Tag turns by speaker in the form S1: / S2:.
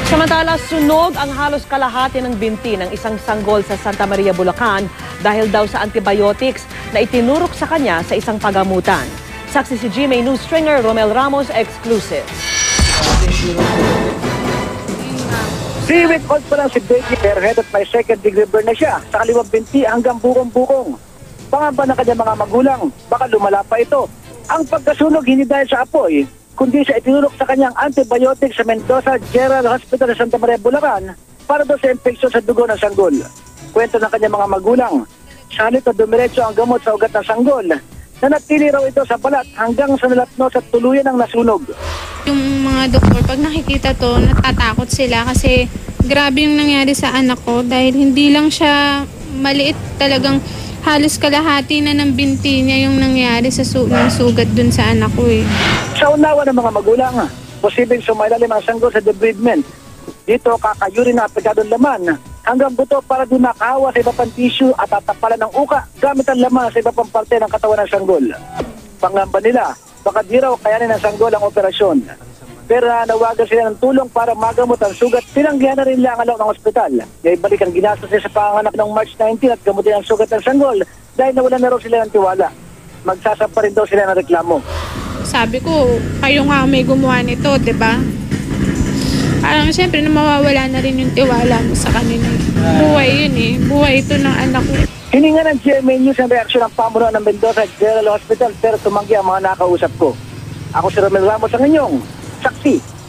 S1: Samantala, sunog ang halos kalahati ng binti ng isang sanggol sa Santa Maria, Bulacan dahil daw sa antibiotics na itinurok sa kanya sa isang pagamutan. Saksi si GMA News stringer Romel Ramos, exclusive.
S2: 3 week old pa lang si baby, airhead at may second degree burn na siya sa kaliwang binti hanggang bukong-bukong. Pangamba ng kanyang mga magulang, baka lumala pa ito. Ang pagkasunog hindi dahil sa apoy, kundi sa itinurok sa kanyang antibiotic sa Mendoza General Hospital sa Santa Maria, Bulacan para daw sa infeksyon sa dugo ng sanggol. Kwento ng kanyang mga magulang, salit na dumiretso ang gamot sa ugat ng sanggol, nanatili raw ito sa balat hanggang sa nalatnos at tuluyan ang nasunog.
S3: Yung mga doktor, pag nakikita to, natatakot sila kasi grabe yung nangyari sa anak ko dahil hindi lang siya maliit, talagang halos kalahati na ng binti niya yung nangyari sa sugat dun sa anak ko eh.
S2: Sa unawa ng mga magulang, posibleng sumailalim ang sanggol sa debridement. Dito kakayuri na aplikadong laman hanggang buto para di makahawa sa iba pang tissue at tatapalan ng uka gamit ang laman sa iba pang parte ng katawan ng sanggol. Pangamba nila, baka di raw kayanin ng sanggol ang operasyon. Pero nawagan sila ng tulong para magamot ang sugat. Tinanggihan na rin lang ang ng ospital. May balik ang ginastos niya sa panganak ng March 19 at gamutin ang sugat ng sanggol dahil nawala na raw sila ng tiwala. Magsasampa rin daw sila ng reklamo.
S3: Sabi ko, kayo nga may gumawa nito, di ba? Parang siyempre na mawawala na rin yung tiwala mo sa kanila. Buhay yun eh. Buhay ito ng anak ko.
S2: Hininga ng GMA News ang reaksyon ng pamunuan ng Mendoza General Hospital pero tumanggi ang mga nakausap ko. Ako si Romel Ramos ang inyong saksi.